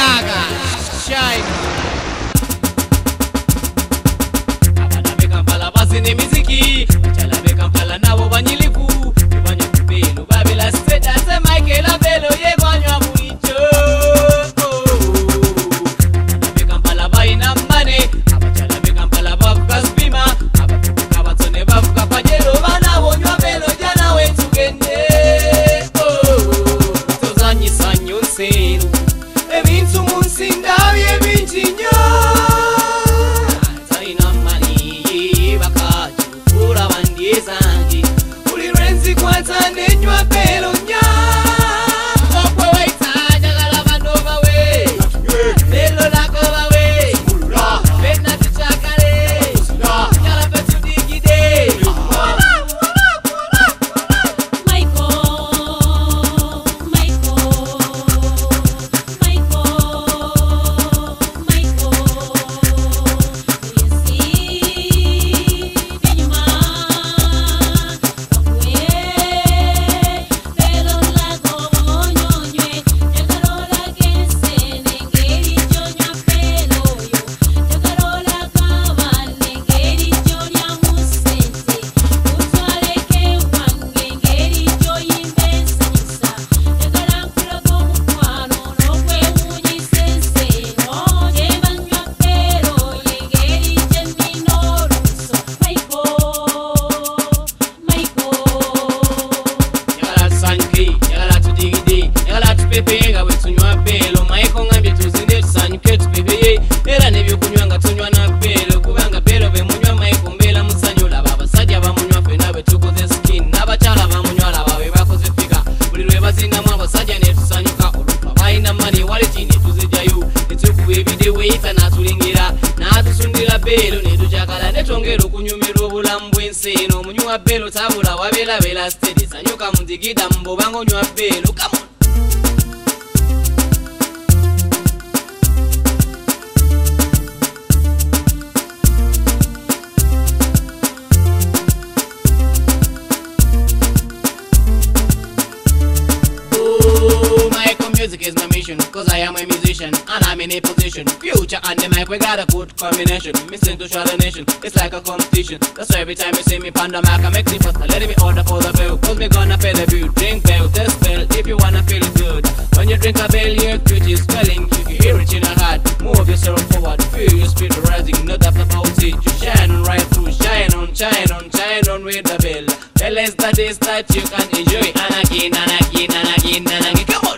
Gaga, Shine. Abana Kampala basine miziki, Chalabe Kampala nabo banyiliku, banya kupelo babela state ase Michael Abelo yegwanywa buicho. Abana Kampala baina mane, Chalabe Kampala bavuka spima, abavuka batsone bavuka pajelo bana bonywa belo jana wetu gende. Tozanyi sanyo seru, ebintu munsi ndabye binjinya. Nenywa pelo nya okwe waita jagala bandova we pelo lako bawe bena tichakale jala petu digide penga wetunywa pelo maiko ngambye tuzinde tusanyuke tubebeye era nebyo kunywanga tunywa na pelo kubanga pelo bemunywa maiko mbela musanyula babasajja bamunywa fena betukoze skin n'abachala bamunywa labawe bakoze fika buli lwe bazindamu abasajja ne tusanyuka olupa bayina mani wali tini tuzijayo netukuba ebide weita natulengera natusundira pelo netujakala netwongera okunyumira obulamu bw'ensi eno omunywa pelo tabula wabeera beera steady sanyuka mundigida mbobanga onywa pelo kamu. Music is my mission, cause I am a musician and I'm in a position. Future and the mic, we got a good combination. Missing to show the nation, it's like a competition. That's why every time you see me pan the mic, I make the first. Let me order for the bill, cause me gonna pay the bill. Drink bell, test bell, if you wanna feel good. When you drink a bell, your creature is swelling. You can hear it in your heart, move yourself forward. Feel your spirit rising, no doubt about it. You shine on right through, shine on, shine on, shine on with the bell. Bell is the taste that you can enjoy. And again, and again, and again, and again, come on.